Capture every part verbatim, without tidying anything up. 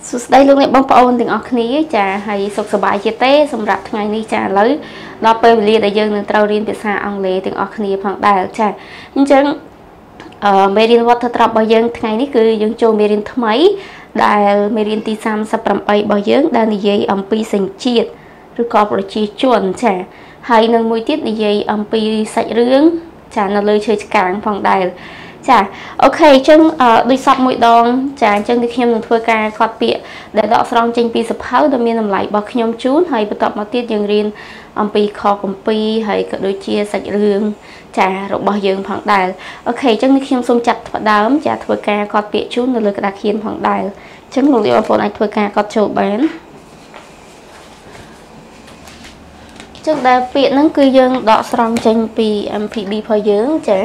สุดท้ายลูกเนี่ยบางปอนถึงออกนี้จะให้สุขสบายเจเต้สำหรับไงนี่จะเลยเราไปเรียนแต่ยังหนึ่งเราเรียนภาษาอังกฤษถึงออกนี้ผ่านได้จ้ะจริงๆเมรินวัฒนธรรมบางยังไงนี่คือยังโจเมรินทำไมได้เมรินตีสามสับปรับไปบางยังได้ในยัยอัมพีสังเกตหรือกอบริจีชวนจ้ะให้หนึ่งมวยติดในยัยอัมพีใส่เรื่องจ้ะนั่นเลยเชื่อกลางผ่านได้จ้ะโอเคจังดูซับมวยดองจ้ะจังที่ขยมหนึ่งทัวร์การขอดเปียได้ดอกสองจังปีสะเพาโดยมีน้ำไหลบอกขยมจูนให้ประตอบมาติดยังเรียนอัมปีคอกัมปีให้ก็โดยเชียใส่เรื่องจ้ะรบบยังผ่านได้โอเคจังที่ขยมทรงจัดดาวจ้ะทัวร์การขอดเปียจูนนั่นเลยกระดาษเขียนผ่านได้จังหลวงเรียนฝนไอทัวร์การขอดโชว์แบนจังได้เปียนั่นคือยังดอกสองจังปีอัมพีบีพอยังจ้ะ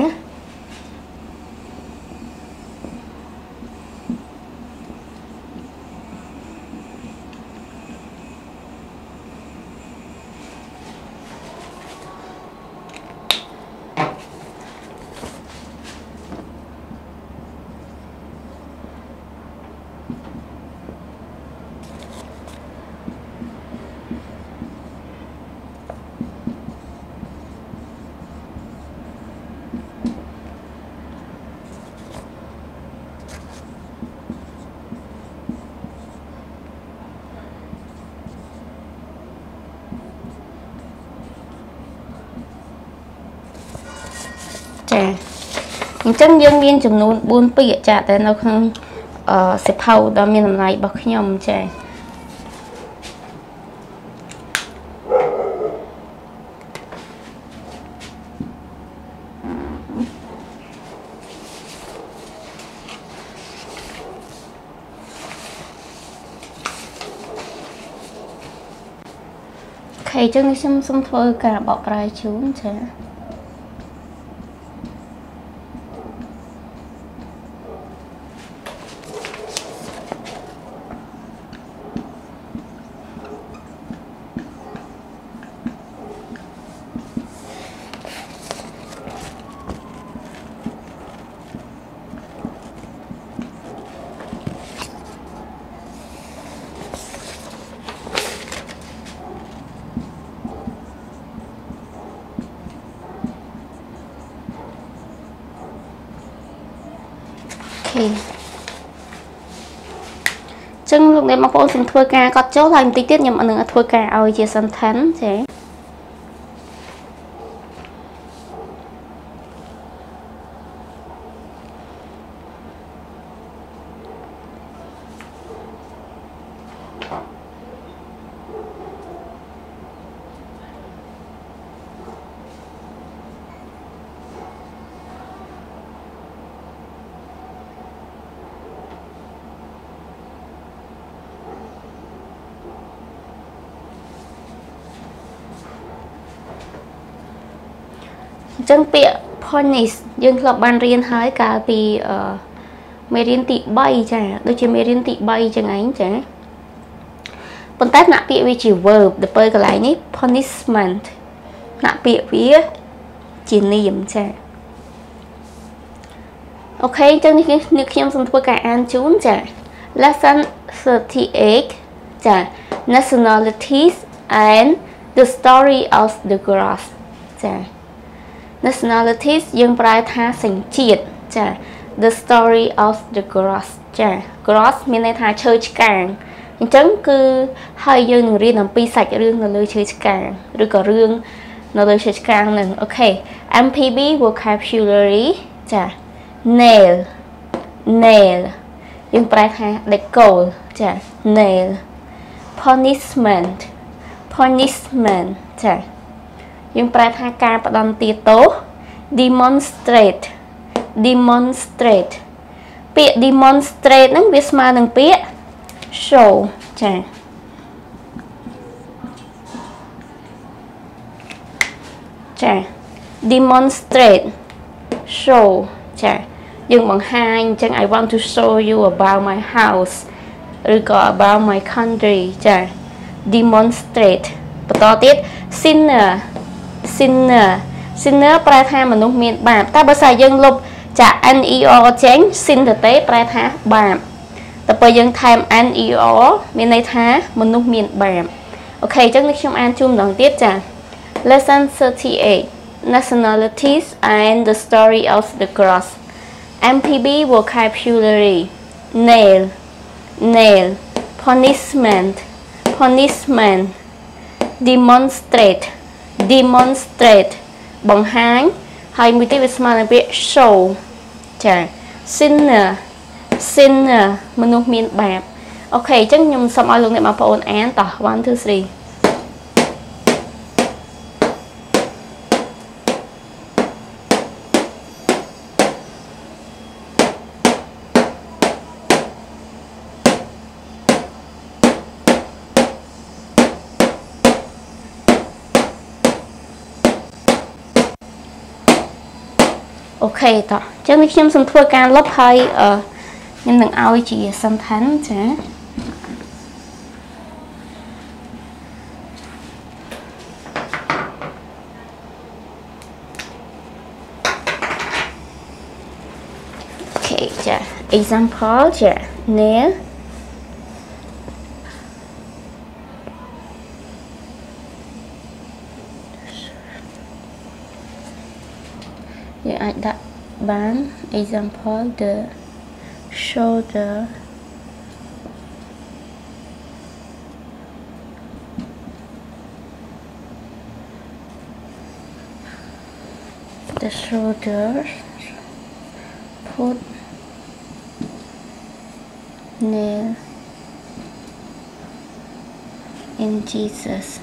จังยังมีจำนวนบุญปีจ้ะแต่เราคงเอ่อเสพเอาดอมีน้ำไหลบอกขยมจ้ะใครจังนี่ฉันสมทบกับบอกรายชูนจ้ะจึงลูกเด็กมาพูดถึงทัวร์การก็โจ้ทำติดติดยังอันหนึ่งทัวร์การเอาเจสันทันใช่จังเปียพอนิสยังหลับบานเรียนหายกาปีเอ่อเมรินติใบจ้ะโดยเฉพาะเมรินติใบจังไงจ้ะปนแต่หน้าเปียวิจิ verb เดี๋ยวเปิดกันไหลนี้ punishment หน้าเปียวิจีนิมจ้ะโอเคจังนี่คือนึกยังสมทบการอ่านจูนจ้ะ lesson thirty-eight จ้ะ nationalities and the story of the grass จ้ะnationalities ยังปลายท่าสังเกตจ้ะ the story of the grass จ้ะ grass มีในท่าเชิดกลางจังคือให้ยังหนึ่งเรียนหนึ่งปีใส่เรื่องนั่นเลยเชิดกลางหรือก็เรื่องนั่นเลยเชิดกลางหนึ่งโอเค เอ็ม พี บี vocabulary จ้ะ nail nail ยังปลายท่า the goal จ้ะ nail punishment punishment จ้ะยังแปลทางการประดันตีโต demonstrate demonstrate เปีย demonstrate นั่นวิสมาหนึ่งเปีย show จ้ะจ้ะ demonstrate show จ้ะยังบางฮายจัง I want to show you about my house หรือก็ about my country จ้ะ demonstrate ต่อติด sinner sinner sinner แปลทางมนุษย์มีบาปแต่ภาษายังลบจาก n e o เจง sin เตะแปลทางบาป tập bây giờ time and eo miền này thá mình nút miền bàm ok chắc nước trong an chung đồng tiếp chả lesson thirty-eight nationalities and the story of the cross M P B vocabulary nail nail punishment punishment demonstrate demonstrate bằng háng hay mới tiếp với mà biết show chả sinner sinner mình nút miền bàm ok chắc nhung xong ai luôn này mà phone án tỏ one two three ok tỏ chắc mình xem xong thua can lấp hay ờ nhưng đừng ao chỉ xăm thánh chứ ok chả example chả nếu vậy ai đặt bán example the shoulder the shoulders put nail in Jesus.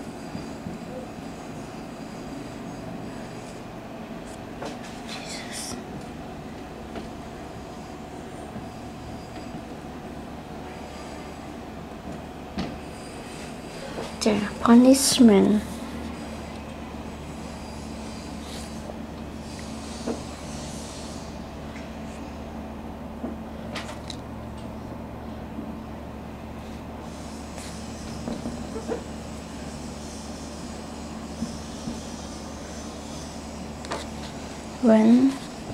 Jesus. The punishment. When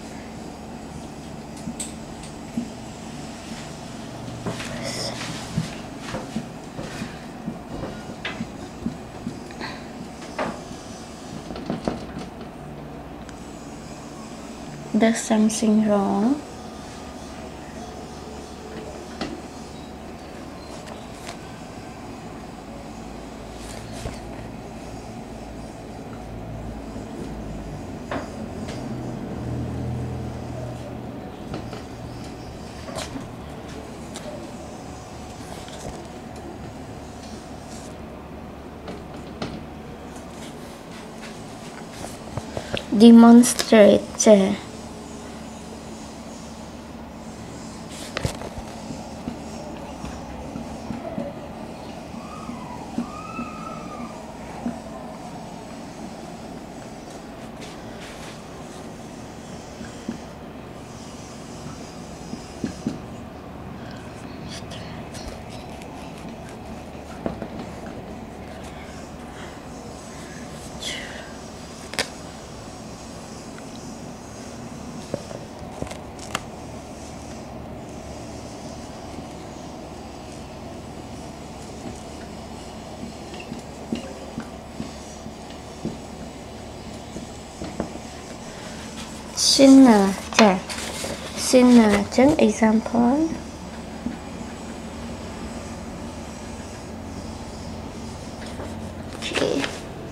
there's something wrong, demonstrate. Sinner, chả sinner chấm example. Okay.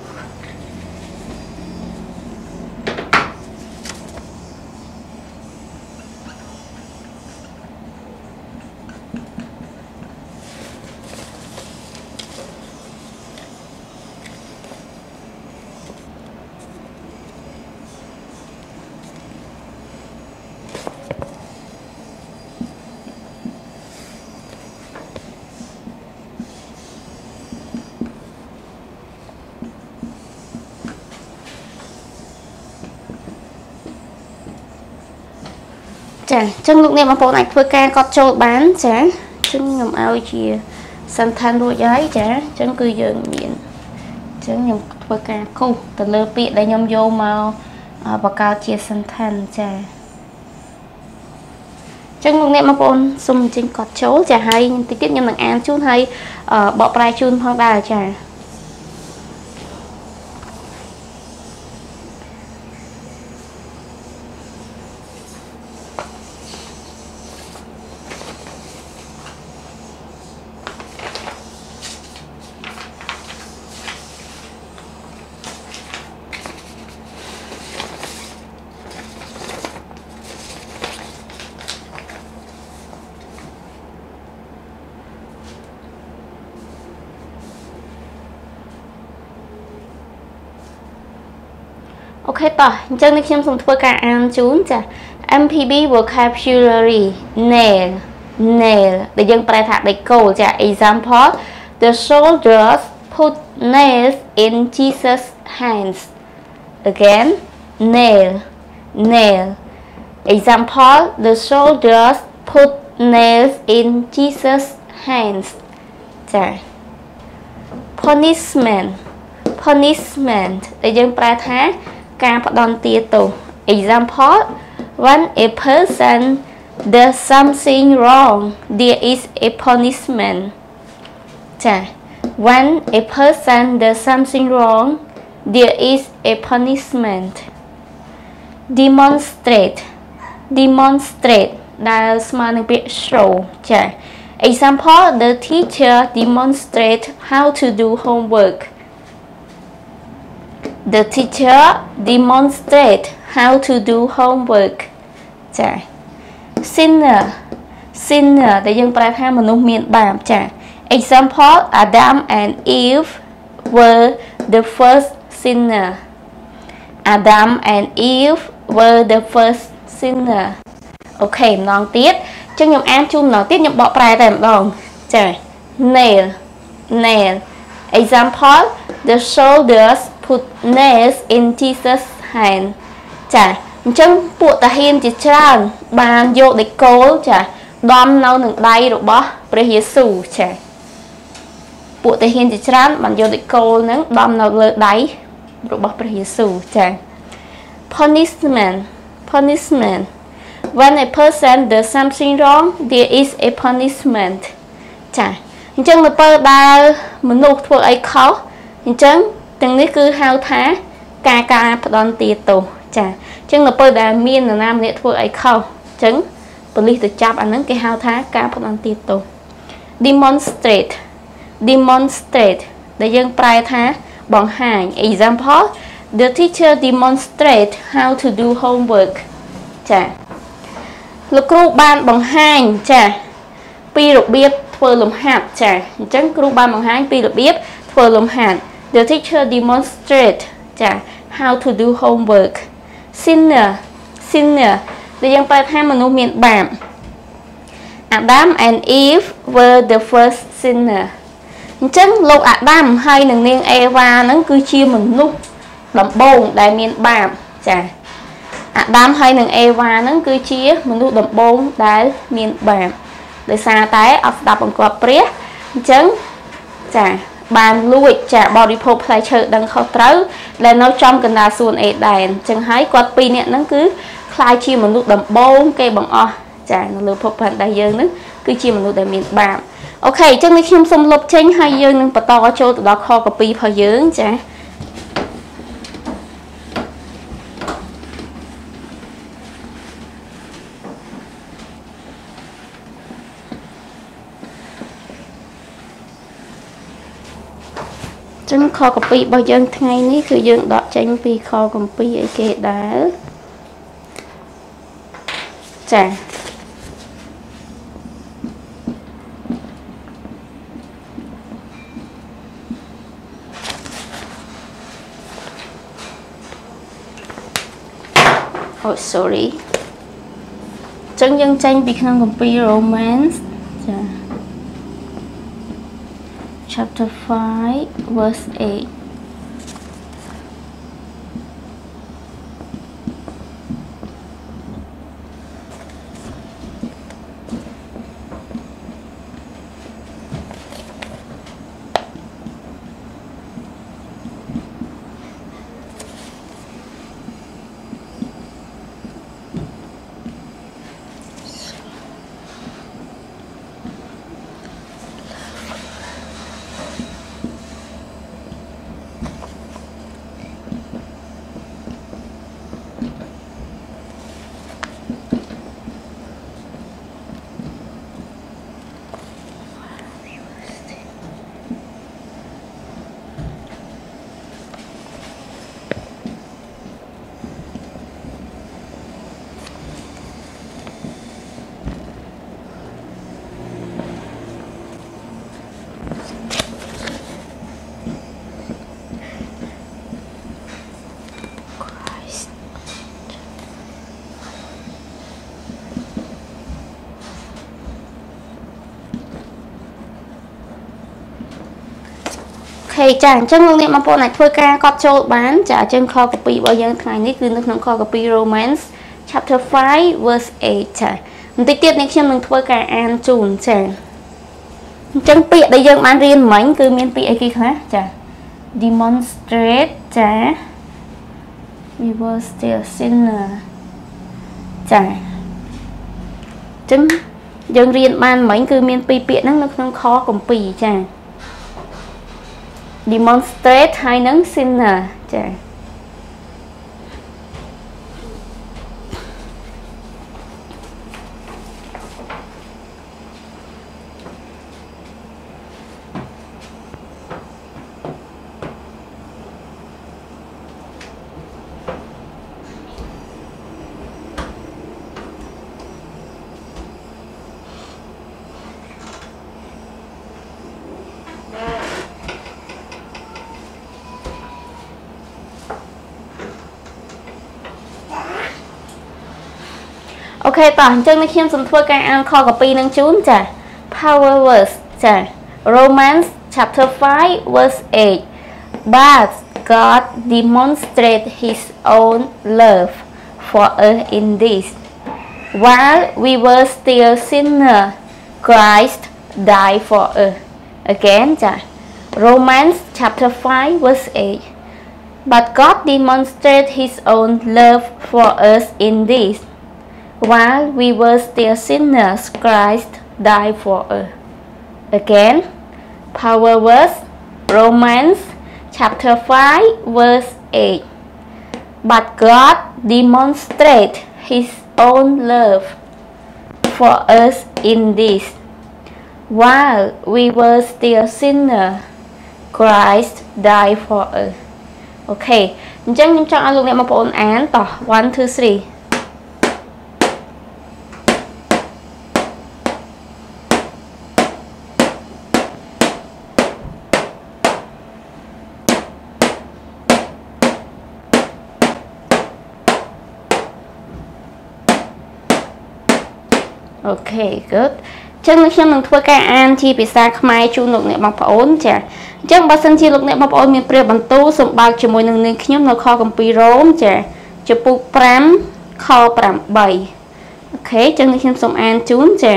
Chả chân lúc này mà bộ này phơi ca có trâu bán chả chân ngầm ao chìa săn than đuôi giấy chả chân cứ dừng miệng chân nhầm phơi ca khu từ lơ bị đây nhom vô màu bà cao chia săn than chả Chẳng lúc nè mà bọn xung trình cọt chấu chả hay nhưng tí tiết nhưng nàng án chút hay uh, bỏ prai chun phong đà chả. Ok tỏ, chân đi khiêm xong thua cả ăn chúng chả. em pê bê vocabulary nail nail để dân bài thạc để câu chả. Example, the soldiers put nails in Jesus' hands. Again, nail nail. Example, the soldiers put nails in Jesus' hands. Chả. Punishment punishment để dân bài thạc ca phát đòn tia tù. Example, when a person does something wrong, there is a punishment. Chà. When a person does something wrong, there is a punishment. Demonstrate demonstrate là smart năng biết show. Chà. Example, the teacher demonstrate how to do homework. The teacher demonstrate how to do homework. Chà. Sinner sinner để dân bài hát mà nông miền bàm. Chà. Example, Adam and Eve were the first sinner. Adam and Eve were the first sinner. Ok, nón tiết. Chân nhầm em chung nón tiết nhầm bỏ bài tầm đồng. Chà. Nail nail. Example, the soldiers put nails in Jesus' hand. Chà. Chân bộ ta hiên chỉ tràn bàn vô để cố chà. Đom nâu nâng đáy rồi bóព្រះយេស៊ូវ chà. Bộ ta hiên chỉ tràn bàn vô để cố nâng đom nâu lơ đáy rồi bóព្រះយេស៊ូវ chà. Punishment punishment. When a person does something wrong, there is a punishment. Chà. Chân là bơ đa mình nụ thuộc ấy khó. Chân từngนี้cứ hao thá ca ca phát đón tìa tù. Chà. Chân là bơ đà miên là nam nghệ thuộc ấy khó. Chân police từ chạp anh nâng cái hao thá ca phát đón tìa tù. Demonstrate demonstrate để dân prai thá bằng hành. Example, the teacher demonstrate how to do homework. Chà. Lực cru ban bằng hành. Chà. Pi rục biếp thơ lùm hạt. Chà. Chân cru ban bằng hành pi rục biếp thơ lùm hạt. The teacher demonstrate chà, how to do homework. Sinner sinner để dân bài tham mà nô miền bảm. Adam and Eve were the first sinner. Chân lúc Adam hay nâng niên Eva nâng cứ chia mình nụ đậm bồn đại miền bảm. Chà. Adam hay nâng Eva nâng cứ chia mình nụ đậm bồn đại miền bảm. Để xa tái ọc đọc bằng quạt priết. Chân chà. Bàn lùi chả body pop play chợ đang khó trấu là nó trong cần đa xuân ế đàn chẳng hãy quạt pi nè nó cứ khai chi một nụ đầm bông cây bằng o chả nó lưu pop hành đại dương nó cứ chi một nụ đại miền bàm. Ok chẳng này khiêm xong lục chênh hai dương nâng bà to cho tụi đó kho copy phá dương chả. Chân kho copy bao dân ngày níคือdương đọt chênh pi kho copy ấy kê đá. Chà. Oh sorry. Chân dân chênh pi khăn copy romance. Chà. Chapter five, verse eight. ចាអញ្ចឹងលោកអ្នកបងប្អូនអាចធ្វើការកត់ចូលបានចាអញ្ចឹងខ copy របស់យើងថ្ងៃនេះគឺនៅក្នុងខ copy Romans chapter five verse eight ចាបន្តិចទៀតនេះខ្ញុំនឹងធ្វើការអានជូនចាអញ្ចឹងពាក្យដែលយើងបានរៀនមិញគឺមានពាក្យអីគេខ្លះចា demonstrate ចា we were still sinner ចាអញ្ចឹងយើងរៀនបានមិញគឺមានពីរពាក្យហ្នឹងនៅក្នុងខគម្ពីរចា demonstrate ហើយនឹង sinner ចា អូខេតោះអញ្ចឹងនេះខ្ញុំសូមធ្វើការអានខ copy នឹងជូនចា power verse ចា Romans chapter five verse eight but God demonstrate his own love for us in this while we were still sinner Christ died for us again ចា Romans chapter five verse eight but God demonstrate his own love for us in this while we were still sinners, Christ died for us. Again, power verse, Romans chapter five, verse eight. But God demonstrates his own love for us in this. While we were still sinners, Christ died for us. Okay, អញ្ចឹងខ្ញុំចង់ឲ្យលោកអ្នកបងប្អូនអានតោះ one two threeអូខេ good អញ្ចឹងខ្ញុំនឹងធ្វើការអានជាភាសាខ្មែរជូនលោកអ្នកបងប្អូនចាអញ្ចឹងបើសិនជាលោកអ្នកបងប្អូនមានព្រះបន្ទូលសូមបើកជាមួយនឹងនាងខ្ញុំនៅខគម្ពីររ៉ូមចាចំពុកfiveខeightអូខេអញ្ចឹងខ្ញុំសូមអានជូនចា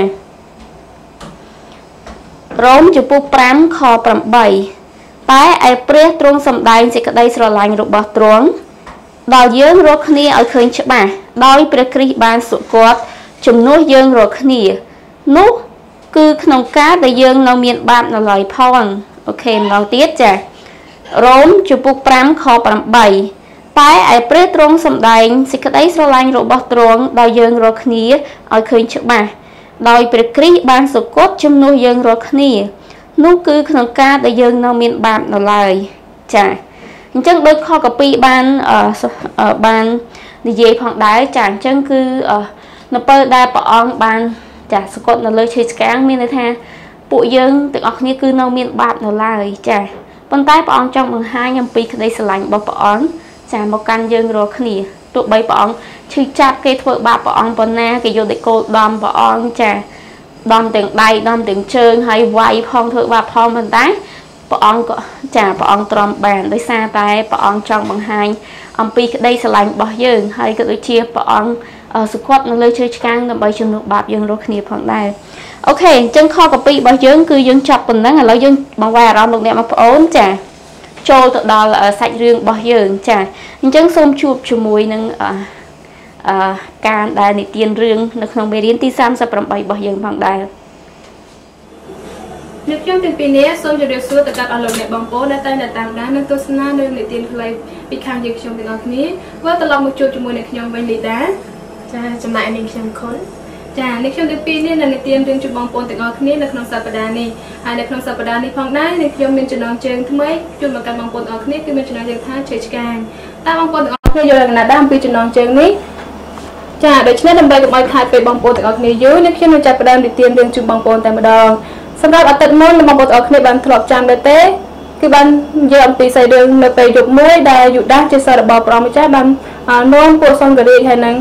រ៉ូមចំពុកfiveខeightតែឯព្រះទ្រង់សម្ដែងសេចក្តីស្រឡាញ់របស់ទ្រង់ដល់យើងរាល់គ្នាឲ្យឃើញច្បាស់ដោយព្រះគ្រីស្ទបានសុគតជំនួសយើងរាល់គ្នានោះគឺក្នុងការដែលយើងនៅមានបាបនៅឡើយផងអូខេម្ដងទៀតចារ៉ូមចំពុកfiveខeightតែឯព្រះទ្រង់សម្ដែងសេចក្តីស្រឡាញ់របស់ទ្រង់ដល់យើងរាល់គ្នាឲ្យឃើញច្បាស់ដោយព្រះគ្រីស្ទបានសុគតជំនួសយើងរាល់គ្នានោះគឺក្នុងការដែលយើងនៅមានបាបនៅឡើយចាអញ្ចឹងដូចខកពីបានបាននិយាយផងដែរចាអញ្ចឹងគឺនៅពេលដែលព្រះអង្គបានចាសកត់នៅលើឈើឆ្កាងមានន័យថាពួកយើងទាំងអស់គ្នាគឺនៅមានបាបនៅឡើយចាប៉ុន្តែព្រះអង្គចង់បង្ហាញអំពីក្តីស្រឡាញ់របស់ព្រះអង្គចាមកកាន់យើងរាល់គ្នាទោះបីព្រះអង្គឈឺចាប់គេធ្វើបាបព្រះអង្គប៉ុណ្ណាគេយកដេកគោលដំព្រះអង្គចាដំទាំងដៃដំទាំងជើងហើយវាយផងធ្វើបាបផងប៉ុន្តែព្រះអង្គក៏ចាព្រះអង្គទ្រាំបានដោយសារតែព្រះអង្គចង់បង្ហាញអំពីក្តីស្រឡាញ់របស់យើងហើយក៏ដូចជាព្រះអង្គសុគតនៅលើឈើឆ្កាងដើម្បីជំនួសបាបយើងរាល់គ្នាផងដែរអូខេអញ្ចឹងខកពីរបស់យើងគឺយើងចប់ប៉ុណ្ណឹងឥឡូវយើងបង្វែរអារម្មណ៍លោកអ្នកបងប្អូនចាចូលទៅដល់សាច់រឿងរបស់យើងចាអញ្ចឹងសូមជួបជាមួយនឹងអឺការដែលនិទានរឿងនៅក្នុងមេរៀនទីthirty-eightរបស់យើងផងដែរអ្នកខ្ញុំទាំងពីរនាក់សូមជម្រាបសួរទៅកាន់អស់លោកអ្នកបងប្អូនដែលតែងតែតាមដាននិងទស្សនានៅនិទានខ្លីពីខាងយើងខ្ញុំទាំងអស់គ្នាវិលត្រឡប់មកជួបជាមួយអ្នកខ្ញុំវិញលីតាចាចំណែកនាងខ្ញុំខុនចាអ្នកខ្ញុំទាំងពីរនាក់នៅនិទានរឿងជូនបងប្អូនទាំងអស់គ្នានៅក្នុងសប្តាហ៍នេះហើយនៅក្នុងសប្តាហ៍នេះផងដែរអ្នកខ្ញុំមានចំណងជើងថ្មីជូនមកកាន់បងប្អូនទាំងអស់គ្នាគឺមានចំណងជើងថាជើងឆ្កាងតើបងប្អូនទាំងអស់គ្នាយល់យ៉ាងណាដែរអំពីចំណងជើងនេះចាដូច្នេះដើម្បីកុំឲ្យខាតពេលបងប្អូនទាំងអស់គ្នាយូរអ្នកខ្ញុំនឹងចាប់ផ្ដើមនិទានរឿងជូនបងប្អូនតែម្ដងសម្រាប់អតីតមុនបងប្អូនទាំងអស់គ្នាបានធ្លាប់ចាំដែរទេគឺបាននិយាយអំពីសាច់រឿងនៅពេលយប់មួយដែលយូដាសជាសិស្សរបស់ព្រះម្ចាស់បាននាំពួកសង្ឃរាជហើយនឹង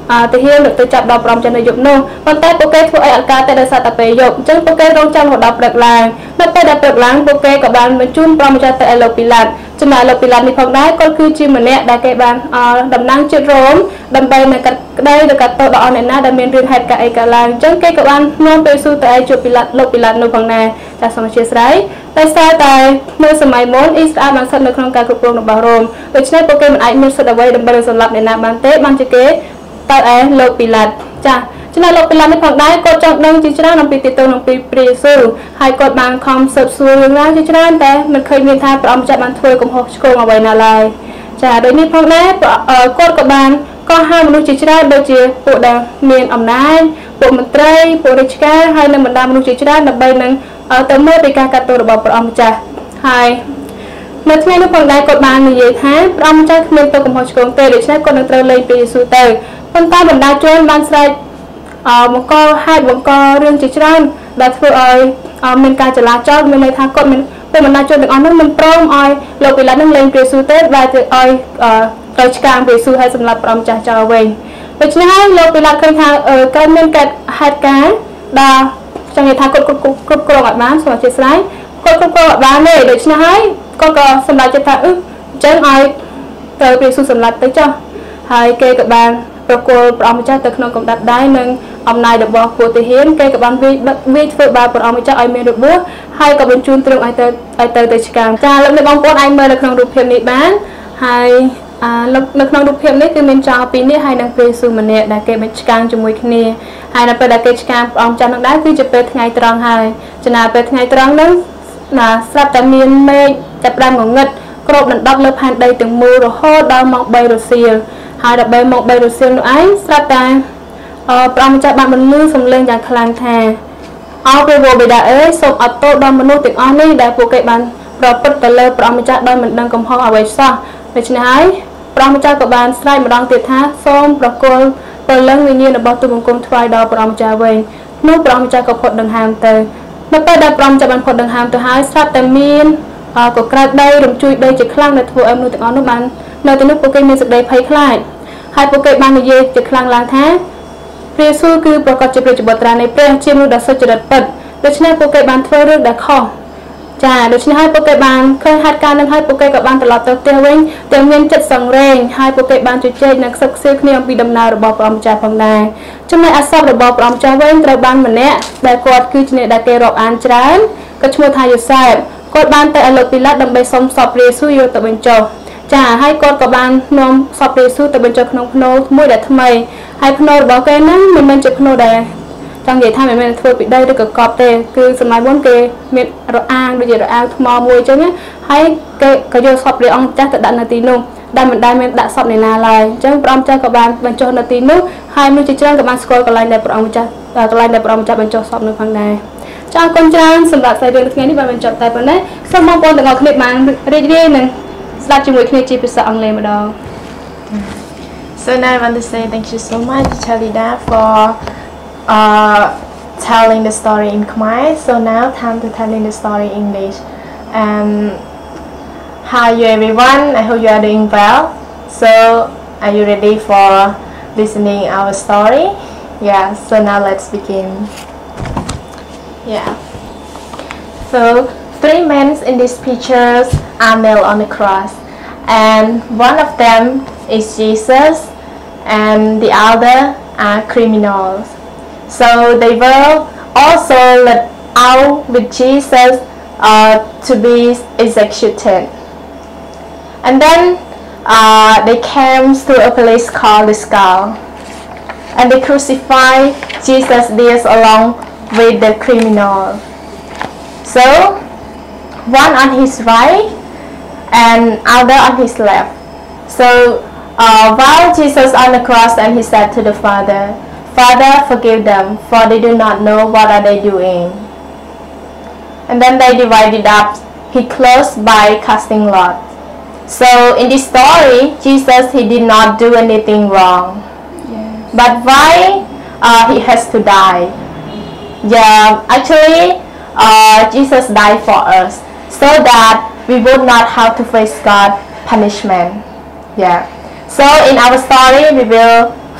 ទាហានđượcទៅចាប់ដល់ប្រំចន្ទនៅយប់នោះប៉ុន្តែពួកគេធ្វើឲ្យអត់ការតែដោយសារតែពេលយប់អញ្ចឹងពួកគេរងចាំរហូតដល់ព្រឹកឡើងនៅពេលដែលព្រឹកឡើងពួកគេក៏បានបញ្ជូនប្រំចន្ទទៅឲ្យលោកពីឡាតចំណែកលោកពីឡាតនេះផងដែរគាត់គឺជាម្នាក់ដែលគេបានតំណាងជាតិរ៉ូមដើម្បីនៅកាត់ក្តីឬកាត់ទោសដល់អ្នកណាដែលមានរឿងហេតុការណ៍អីកើតឡើងអញ្ចឹងគេក៏បាននាំពេលស៊ូទៅឲ្យជួបពីឡាតលោកពីឡាតនោះផងដែរចាសសូមអធិស្ឋានតែស្ទើរតែនៅសម័យមុនអ៊ីស្រាអែលបានស្ថិតនៅក្នុងការគ្រប់គ្រងរបស់រ៉ូមដូច្នេះពួកគេមិនអាចមានសិទ្ធិអ្វីដើម្បីសម្លាប់អ្នកណាបានទេបានជាគេទៅឯលោកពីឡាតចាចំណែកលោកពីឡាតនេះផងដែរគាត់ចង់ដឹងជាច្រើនអំពីទីទៅនឹងពីព្រះយេស៊ូវហើយគាត់បានខំស៊ើបសួររឿងរ៉ាវជាច្រើនតែមិនឃើញមានថាព្រះអង្គម្ចាស់បានធ្វើកំហុសឆ្គងអ្វីណាឡើយចាដូចនេះផងដែរគាត់ក៏បានកោះហៅមនុស្សជាច្រើនដូចជាពួកដែលមានអំណាចពួកមន្ត្រីពួករាជការហើយនិងបណ្ដាមនុស្សជាច្រើនដើម្បីនឹងទៅមើលពីការកាត់ទោសរបស់ព្រះអង្គម្ចាស់ហើយនៅថ្ងៃនោះផងដែរគាត់បាននិយាយថាព្រះអង្គម្ចាស់គ្មានទោសកំហុសឆ្គងទេដូច្នេះគាត់នឹងត្រូវលែងព្រះយេស៊ូវទៅប៉ុន្តែបណ្ដាជនបានស្រែកបង្កហេតុបង្ករឿងជាច្រើនដែលធ្វើឲ្យមានការចលាចលមានន័យថាគាត់មានពេលបណ្ដាជនទាំងអស់នោះមិនព្រមឲ្យលោកពីឡាតនឹងលែងព្រះយេស៊ូវទេដែលធ្វើឲ្យត្រូវឆ្កាងព្រះយេស៊ូវឲ្យសម្លាប់ព្រះអង្គម្ចាស់ចោលវិញដូច្នេះហើយលោកពីឡាតឃើញថាកើតមានកើតហេតុការណ៍ដែលចង់និយាយថាគាត់គ្រប់គ្រងអត់បានសូមអធិស្ឋានគាត់គ្រប់គ្រងអត់បានទេដូច្នេះហើយគាត់ក៏សម្រេចចិត្តថាអឺអញ្ចឹងឲ្យទៅព្រះយេស៊ូវសម្លាប់ទៅចុះហើយគេក៏បានប្រគល់ព្រះអង្គម្ចាស់ទៅក្នុងកំដាប់ដៃនិងអំណាចរបស់ពួកទាហានគេក៏បានវាយវាយធ្វើបាបព្រះអង្គម្ចាស់ឲ្យមានរបួសហើយក៏បញ្ជូនទ្រង់ឲ្យទៅឲ្យទៅទៅឆ្កាងចាលោកអ្នកបងប្អូនអាចមើលនៅក្នុងរូបភាពនេះបានហើយនៅក្នុងរូបភាពនេះគឺមានចោលពីរនាក់ហើយនិងព្រះយេស៊ូវម្នាក់ដែលគេបញ្ឆ្កាងជាមួយគ្នាហើយនៅពេលដែលគេឆ្កាងព្រះអង្គម្ចាស់នឹងដែរគឺជាពេលថ្ងៃត្រង់ហើយចំណាយពេលថ្ងៃត្រង់នឹងណាស្រាប់តែមានមេឃចាប់ផ្ដើមងងឹតគ្របដណ្ដប់លើផែនដីទាំងមូលរហូតដល់ម៉ោងបីរសៀលហើយដល់ម៉ោងបីរសៀលនោះឯងស្រាប់តែព្រះអង្គម្ចាស់បានបន្លឺសំឡេងយ៉ាងខ្លាំងថាអោព្រះវរបិតាអើយសូមអត់ទោសដល់មនុស្សទាំងអស់នេះដែលពួកគេបានប្រព្រឹត្តទៅលើព្រះអង្គម្ចាស់ដោយមិនដឹងកំហុសអ្វីសោះដូច្នេះហើយព្រះអង្គម្ចាស់ក៏បានស្រែកម្ដងទៀតថាសូមប្រគល់ព្រលឹងវិញ្ញាណរបស់ទូបង្គំថ្វាយដល់ព្រះអង្គម្ចាស់វិញនោះព្រះអង្គម្ចាស់ក៏ផុតដង្ហើមទៅនៅពេលដែលព្រះអង្គម្ចាស់បានផុតដង្ហើមទៅហើយស្រាប់តែមានកក្រៅដីរំជួយដីជាខ្លាំងដែលធ្វើឲ្យមនុស្សទាំងអស់នោះបាននៅទីនោះពួកគេមានសេចក្តីភ័យខ្លាចហើយពួកគេបាននិយាយជាខ្លាំងឡើងថាព្រះយេស៊ូវគឺប្រកាសជាព្រះជាបុត្រានៃព្រះជាមនុស្សដ៏សុចរិតពិតដូច្នេះពួកគេបានធ្វើរឿងដែលខុសចាដូច្នេះហើយពួកគេបានឃើញហេតុការណ៍នឹងហើយពួកគេក៏បានត្រឡប់ទៅផ្ទះវិញទាំងមានចិត្តសង្រេងហើយពួកគេបានជជែកនិងខ្សឹបខ្សៀវគ្នាអំពីដំណើររបស់ព្រះម្ចាស់ផងដែរចំណែកអាសពរបស់ព្រះម្ចាស់វិញត្រូវបានម្នាក់ដែលគាត់គឺជាអ្នកដែលគេរាប់អានច្រើនក៏ឈ្មោះថាយូសែបគាត់បានទៅឲ្យលោកពីឡាតដើម្បីសុំសពព្រះយេស៊ូវយកទៅបញ្ចុះចាហើយគាត់ក៏បាននាំសពព្រះយេស៊ូវទៅបញ្ចុះក្នុងភ្នូរមួយដែលថ្មីហើយភ្នូររបស់គេហ្នឹងមិនមែនជាភ្នូរដែលចង់និយាយថាមិនមែនធ្វើពីដីឬក៏កប់ទេគឺសម័យមុនគេមានរអាងដូចជារអាងថ្មមួយអញ្ចឹងហើយគេក៏យកសពព្រះអង្គចាស់ទៅដាក់នៅទីនោះដែលមិនដែលមានដាក់សពអ្នកណាឡើយអញ្ចឹងព្រះអង្គចាស់ក៏បានបញ្ចុះនៅទីនោះហើយមនុស្សជាច្រើនក៏បានស្គាល់កន្លែងដែលព្រះអង្គចាស់កន្លែងដែលព្រះអង្គចាស់បញ្ចុះសពនោះផងដែរចាអរគុណច្រើនសម្រាប់ស្អីរឿងថ្ងៃនេះបានបញ្ចប់តែប៉ុណ្ណេះសូមបងប្អូនទាំងអស់គ្នាបានរីករាយនឹងស្ដាប់ជាមួយគ្នាជាភាសាអង់គ្លេសម្ដង So now I want to say thank you so much Chalida for uh, telling the story in Khmer. So now time to telling the story in English. Um, hi you everyone, I hope you are doing well. So are you ready for listening our story? Yeah, so now let's begin. Yeah. So three men in these pictures are nailed on the cross, and one of them is Jesus, and the other are criminals. So they were also let out with Jesus uh, to be executed. And then uh, they came to a place called the Skull, and they crucified Jesus there along with the criminal. So one on his right and other on his left. So uh, while Jesus on the cross, and he said to the Father, Father, forgive them, for they do not know what are they doing. And then they divided up his clothes by casting lots. So in this story, Jesus, he did not do anything wrong. Yes. But why uh, he has to die? Yeah, actually, uh, Jesus died for us so that we would not have to face God's punishment. Yeah. So in our story, we will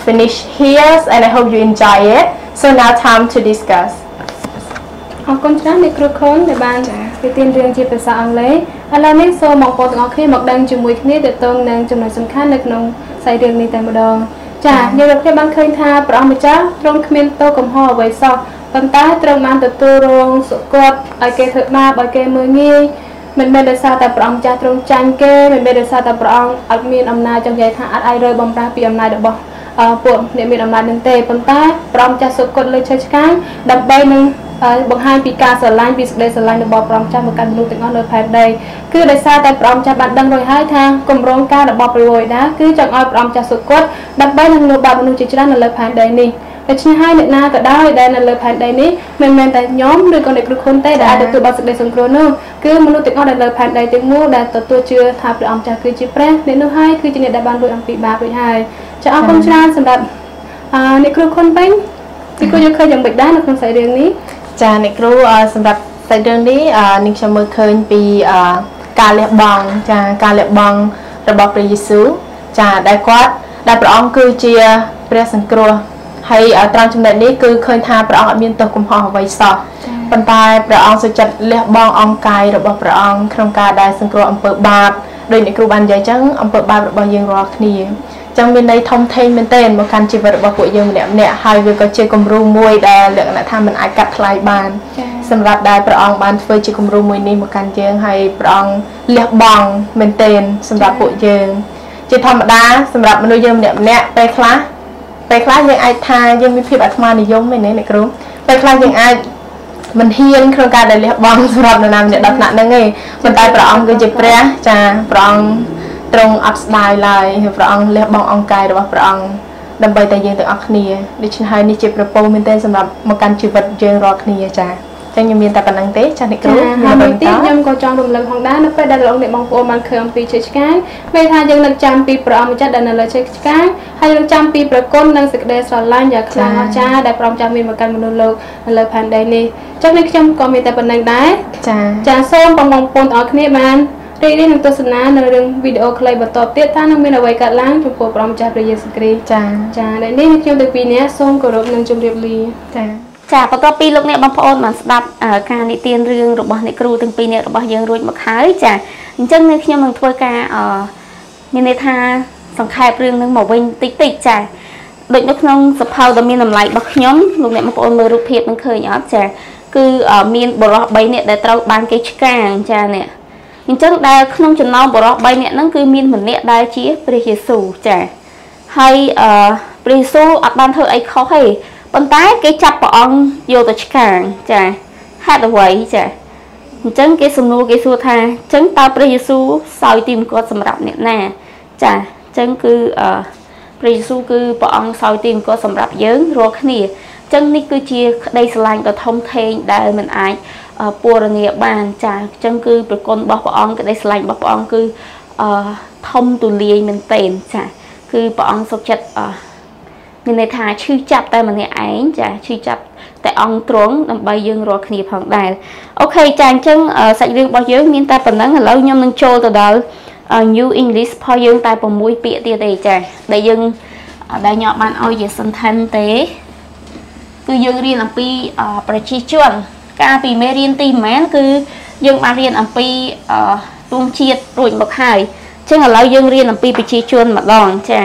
finish here and I hope you enjoy it. So now time to discuss. អរគុណច្រើនអ្នកគ្រូខុនដែលបាននិទានរឿងជាភាសាអង់គ្លេសឥឡូវនេះសូមបងប្អូនទាំងអស់គ្នាមកដឹងជាមួយគ្នាទាក់ទងនឹងចំណុចសំខាន់នៅក្នុងសាច់រឿងនេះតែម្ដងចាយើងលោកគ្នាបានឃើញថាព្រះអង្គម្ចាស់ទ្រង់គ្មានទោសកំហុសអ្វីសោះប៉ុន្តែត្រូវបានទទួលរងសុគតឲ្យគេធ្វើបាបឲ្យគេមើលងាយមិនមែនដោយសារតែព្រះអង្គម្ចាស់ទ្រង់ចាញ់គេមិនមែនដោយសារតែព្រះអង្គអត់មានអំណាចចង់និយាយថាអត់អាចរើបំប្រាស់ពីអំណាចរបស់ពួកអ្នកមានអំណាចនឹងទេប៉ុន្តែព្រះអង្គម្ចាស់សុគតលើឈើឆ្កាងដើម្បីនឹងបង្ហាញពីការស្រឡាញ់ពីសេចក្តីស្រឡាញ់របស់ព្រះអង្គម្ចាស់មកកាន់មនុស្សទាំងអស់លើផែនដីគឺដោយសារតែព្រះអង្គម្ចាស់បានដឹងរួចហើយថាគម្រោងការរបស់ព្រះវេដាគឺចង់ឲ្យព្រះអង្គម្ចាស់សុគតដើម្បីនឹងលុបបាត់មនុស្សជាច្រើននៅលើផែនដីនេះដូច្នេះហើយអ្នកណាក៏ដោយដែលនៅលើផែនដីនេះមិនមែនតែខ្ញុំឬក៏អ្នកគ្រូខុនទេដែលអាចទទួលបានសេចក្តីសង្គ្រោះនោះគឺមនុស្សទាំងអស់ដែលលើផែនដីទាំងមូលដែលទទួលជឿថាព្រះអង្គម្ចាស់គឺជាព្រះអ្នកនោះហើយគឺជាអ្នកដែលបានរួចអំពីបាបរួចហើយចាអរគុណច្រើនសម្រាប់អ្នកគ្រូខុនវិញពីគូយើងឃើញយ៉ាងដូចដែរនៅក្នុងសាច់រឿងនេះចាអ្នកគ្រូសម្រាប់សាច់រឿងនេះនាងខ្ញុំមើលឃើញពីការលះបង់ចាការលះបង់របស់ព្រះយេស៊ូវចាដែលគាត់ដែលព្រះអង្គគឺជាព្រះសង្គ្រោះហើយត្រង់ចំណុចនេះគឺឃើញថាព្រះអង្គអត់មានទោសកំហុសអ្វីសោះប៉ុន្តែព្រះអង្គសុចិត្តលះបង់អង្គកាយរបស់ព្រះអង្គក្នុងការដែលសង្គ្រោះអំពើបាបដោយអ្នកគ្រូបាននិយាយចឹងអំពើបាបរបស់យើងរាល់គ្នាចឹងមានន័យធំធេងមែនទែនមកកាន់ជីវិតរបស់ពួកយើងម្នាក់ម្នាក់ហើយវាក៏ជាគំរូមួយដែលលក្ខណៈថាមិនអាចកាត់ថ្លៃបានសម្រាប់ដែលព្រះអង្គបានធ្វើជាគំរូមួយនេះមកកាន់យើងហើយព្រះអង្គលះបង់មែនទែនសម្រាប់ពួកយើងជាធម្មតាសម្រាប់មនុស្សយើងម្នាក់ម្នាក់ពេលខ្លះពេលខ្លះយើងអាចថាយើងមានភាពអាត្មានិយមមែនទេអ្នកគ្រូពេលខ្លះយើងអាចមិនហ៊ានក្នុងការដែលលះបង់សម្រាប់នរណាម្នាក់ដល់ថ្នាក់ហ្នឹងទេប៉ុន្តែព្រះអង្គគឺជាព្រះចាព្រះអង្គទ្រង់អត់ស្ដាយឡើយព្រះអង្គលះបង់អង្គកាយរបស់ព្រះអង្គដើម្បីតែយើងទាំងអស់គ្នាដូច្នេះហើយនេះជាប្រពោមែនទែនសម្រាប់មកកាន់ជីវិតយើងរាល់គ្នាចាចឹងខ្ញុំមានតែប៉ុណ្្នឹងទេចាអ្នកគ្រូហើយមួយទៀតខ្ញុំក៏ចង់រំលឹកផងដែរនៅពេលដែលលោកអ្នកបងប្អូនបានឃើញអំពីឈើឆ្កាងពេលថាយើងនឹកចាំពីព្រះអង្គម្ចាស់ដែលនៅលើឈើឆ្កាងហើយនឹងចាំពីប្រគុណនិងសេចក្តីស្រឡាញ់យ៉ាងខ្លាំងអស្ចារ្យដែលព្រះអង្គម្ចាស់មានមកកាន់មនុស្សលោកនៅលើផែនដីនេះចឹងនេះខ្ញុំក៏មានតែប៉ុណ្្នឹងដែរចាចាសូមបងប្អូនទាំងអស់គ្នាបានរីករាយនឹងទស្សនានៅរឿងវីដេអូខ្លីបន្តទៀតថានឹងមានអ្វីកើតឡើងចំពោះព្រះម្ចាស់ព្រះយេស៊ូវគ្រីស្ទចាចាដែលនេះខ្ញុំទាំងពីរនាក់សូមគោរពនិងជម្រាបលាចាចាបន្ទាប់ពីលោកអ្នកបងប្អូនបានស្ដាប់ការនិទានរឿងរបស់អ្នកគ្រូទាំងពីរនាក់របស់យើងរួចមកហើយចាអញ្ចឹងនៅខ្ញុំនឹងធ្វើការមានន័យថាសង្ខេបរឿងនឹងមកវិញតិចតិចចាដូចនៅក្នុងសភៅដ៏មានតម្លៃរបស់ខ្ញុំលោកអ្នកបងប្អូនមើលរូបភាពនឹងឃើញអត់ចាគឺមានបរិសុទ្ធបីនាក់ដែលត្រូវបានគេឆ្កាងចាអ្នកអញ្ចឹងដែលក្នុងចំណោមបរិសុទ្ធបីនាក់ហ្នឹងគឺមានម្នាក់ដែលជាព្រះយេស៊ូវចាហើយព្រះយេស៊ូវអត់បានធ្វើអីខុសទេប៉ុន្តែគេចាប់ព្រះអង្គយកទៅឆ្កាងចាហេតុអ្វីចាអញ្ចឹងគេសំណួរគេសួរថាអញ្ចឹងតើព្រះយេស៊ូវសោយទីមង្គតសម្រាប់អ្នកណាចាអញ្ចឹងគឺព្រះយេស៊ូវគឺព្រះអង្គសោយទីមង្គតសម្រាប់យើងរាល់គ្នាអញ្ចឹងនេះគឺជាក្តីស្រឡាញ់ដ៏ធំធេងដែលមិនអាចពណ៌នាបានចាអញ្ចឹងគឺប្រគុណរបស់ព្រះអង្គក្តីស្រឡាញ់របស់ព្រះអង្គគឺធំទូលាយមែនទែនចាគឺព្រះអង្គសុខចិត្តមានន័យថាឈឺចាប់តែម្នាក់ឯងចាឈឺចាប់តែអង្គទ្រង់ដើម្បីយើងរាល់គ្នាផងដែរអូខេចាអញ្ចឹងសាច់រឿងរបស់យើងមានតែប៉ុណ្ណឹងឥឡូវខ្ញុំនឹងចូលទៅដល់ New English ផងយើងតែ៦ពាក្យទៀតទេចាដែលយើងដែលខ្ញុំបានឲ្យជា sentence ទេគឺយើងរៀនអំពីប្រជាជនកាលពីមេរៀនទីប្រហែលគឺយើងបានរៀនអំពីទង់ជាតិរួចមកហើយអញ្ចឹងឥឡូវយើងរៀនអំពីប្រជាជនម្ដងចា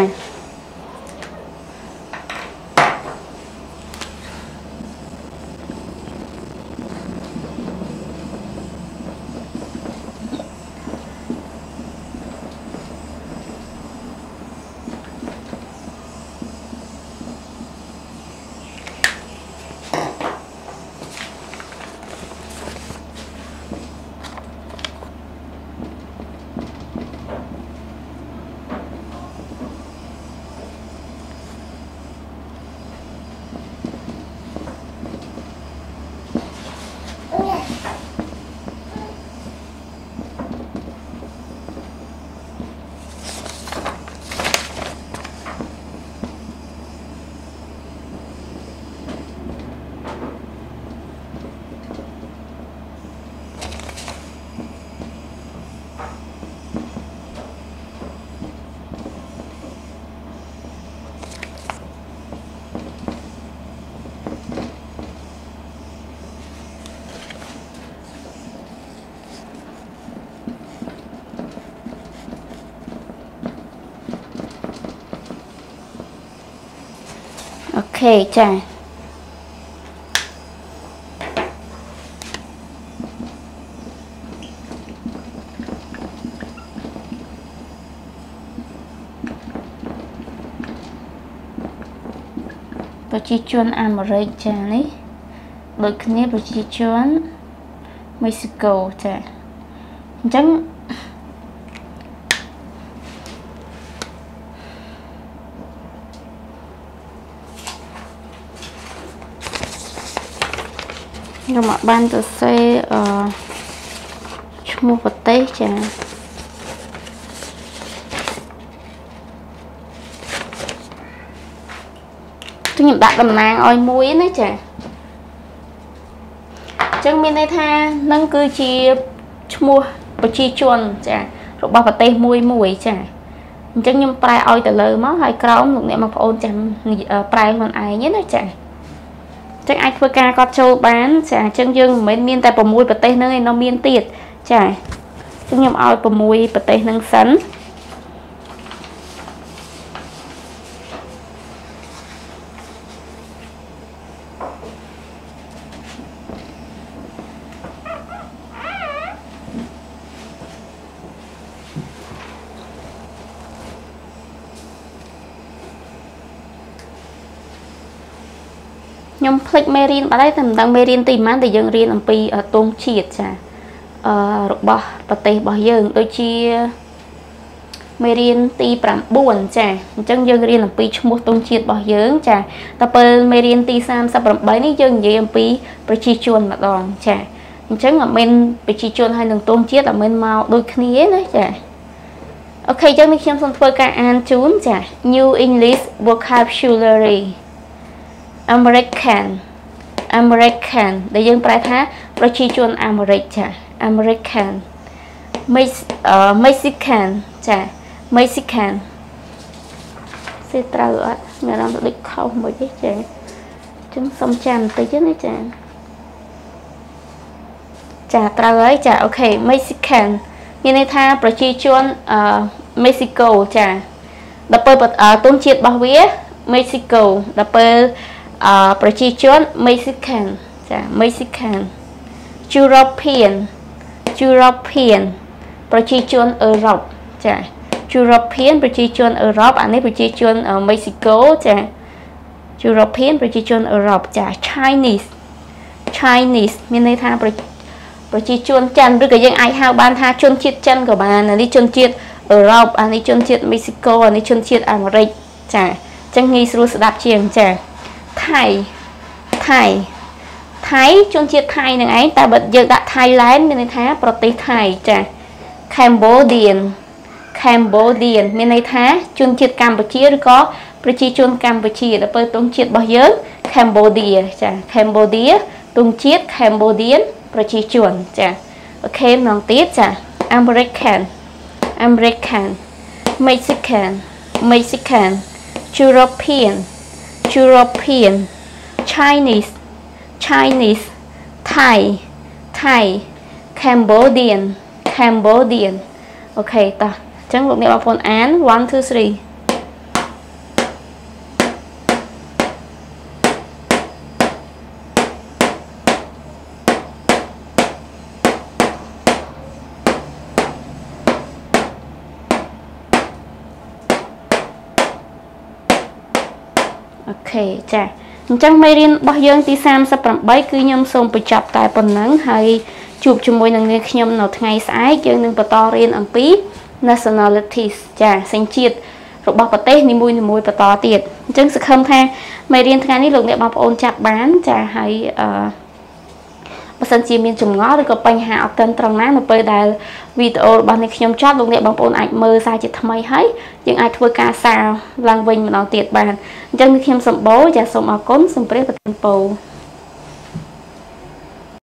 Okay, cha.ប្រជាជនអាមេរិកចានេះដូចគ្នាប្រជាជនមេស៊ីកូចាអញ្ចឹងខ្ញុំមកបានទៅសេអឺឈ្មោះប្រទេសចាខ្ញុំដាក់តំណាងឲ្យមួយណាចាអញ្ចឹងមានន័យថានឹងគឺជាឈ្មោះប្រជាជនចារបស់ប្រទេសមួយមួយចាអញ្ចឹងខ្ញុំប្រែឲ្យទៅលើមកហើយក្រោមលោកអ្នកបងប្អូនចាំប្រែខ្លួនឯងណាចាអញ្ចឹងអាចធ្វើការកត់ចូលបានចាអញ្ចឹងយើងមិនមែនមានតែ6ប្រទេសហ្នឹងឯងនៅមានទៀតចាអញ្ចឹងខ្ញុំឲ្យ6ប្រទេសហ្នឹងសិនខ្ញុំភ្លេចមេរៀនបាត់ហើយតែមិនដឹងមេរៀនទីប៉ុន្មានតែយើងរៀនអំពីទង់ជាតិចាអឺរបស់ប្រទេសរបស់យើងដូចជាមេរៀនទី9ចាអញ្ចឹងយើងរៀនអំពីឈ្មោះទង់ជាតិរបស់យើងចាតែពេលមេរៀនទី38នេះយើងនិយាយអំពីប្រជាជនម្ដងចាអញ្ចឹងអត់មែនប្រជាជនហើយនឹងទង់ជាតិអត់មែនមកដូចគ្នាណាចាអូខេអញ្ចឹងនេះខ្ញុំសូមធ្វើការអានជូនចា New English Vocabulary American American ដែលយើងប្រែថាប្រជាជនអាមេរិកចា American Mexican ចា Mexican សេត្រូវអត់មានអារម្មណ៍ទៅដូចខុសមួយទេចាអញ្ចឹងសុំចាំបន្តិចណាចាចាត្រូវហើយចាអូខេ Mexican មានន័យថាប្រជាជនអឺ Mexico ចាដល់ពេលទង់ជាតិរបស់វា Mexico ដល់ពេលអឺប្រជាជន Mexican ចា Mexican European European ប្រជាជនអឺរ៉ុបចា European ប្រជាជនអឺរ៉ុបអានេះប្រជាជន Mexico ចា European ប្រជាជនអឺរ៉ុបចា Chinese Chinese មានន័យថាប្រជាជនចិនឬក៏យើងអាចហៅបានថាជនជាតិចិនក៏បានអានេះជនជាតិអឺរ៉ុបអានេះជនជាតិ Mexico អានេះជនជាតិអាមេរិកចាអញ្ចឹងងាយស្រួលស្ដាប់ជាងចាថៃថៃថៃជនជាតិថៃនឹងឯងតែបើយើងដាក់ Thailand មានន័យថាប្រទេសថៃចា Cambodian Cambodian មានន័យថាជនជាតិកម្ពុជាឬក៏ប្រជាជនកម្ពុជាដល់ពេលទង់ជាតិរបស់យើង Cambodia ចា Cambodia ទង់ជាតិ Cambodian ប្រជាជនចាអូខេម្ដងទៀតចា American American Mexican Mexican European European Chinese Chinese Thai Thai Cambodian Cambodian អូខេតោះអញ្ចឹងលោកអ្នកបងប្អូនអានone two threeអូខេចាអញ្ចឹងមេរៀនរបស់យើងទី38គឺខ្ញុំសូមបញ្ចប់តែប៉ុណ្ណឹងហើយជួបជាមួយនឹងនាងខ្ញុំនៅថ្ងៃស្អែកយើងនឹងបន្តរៀនអំពី nationalities ចាសញ្ជាតិរបស់ប្រទេសនីមួយៗបន្តទៀតអញ្ចឹងសង្ឃឹមថាមេរៀនថ្ងៃនេះលោកអ្នកបងប្អូនចាប់បានចាហើយអឺបើសិនជាមានចម្ងល់ឬក៏បញ្ហាអត់ទាន់ត្រង់ណានៅពេលដែលវីដេអូរបស់អ្នកខ្ញុំចប់លោកអ្នកបងប្អូនអាចមើលសារជាថ្មីហើយយើងអាចធ្វើការសារឡើងវិញម្ដងទៀតបានអញ្ចឹងខ្ញុំសម្បូរចាសូមអរគុណសូមព្រះប្រទានពរ